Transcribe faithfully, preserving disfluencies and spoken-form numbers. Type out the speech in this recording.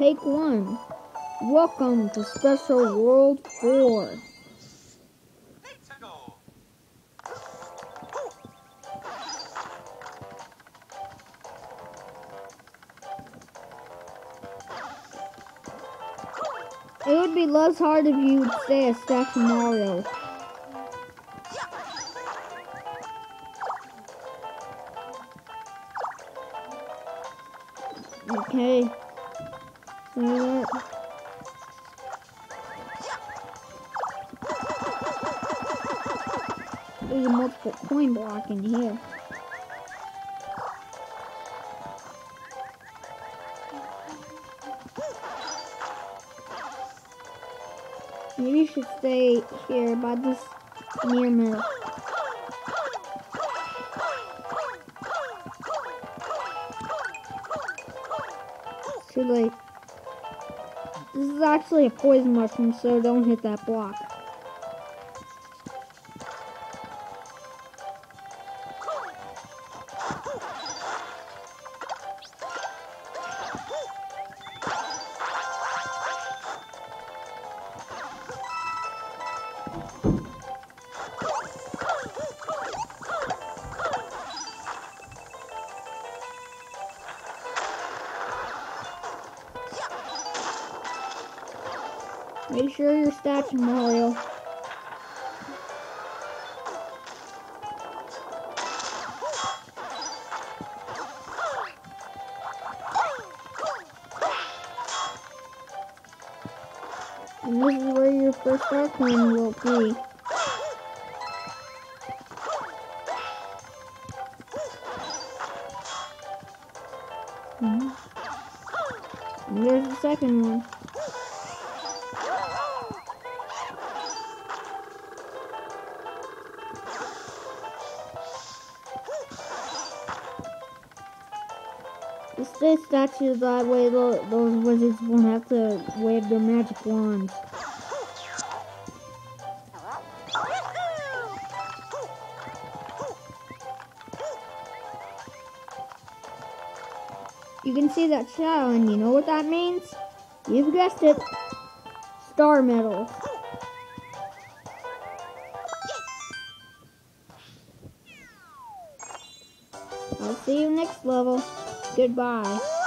take one. Welcome to Special World four. It would be less hard if you would stay a Statue Mario. Okay. So that. There's a multiple coin block in here. Maybe you should stay here by this near mill. It's too late. This is actually a poison mushroom, so don't hit that block. Make sure your Statue Mario. And this is where your first star coin will be. Mm-hmm. And there's the second one. Stay statues that way, those wizards won't have to wave their magic wands. You can see that shadow, and you know what that means? You've guessed it. Star medals. I'll see you next level. Goodbye.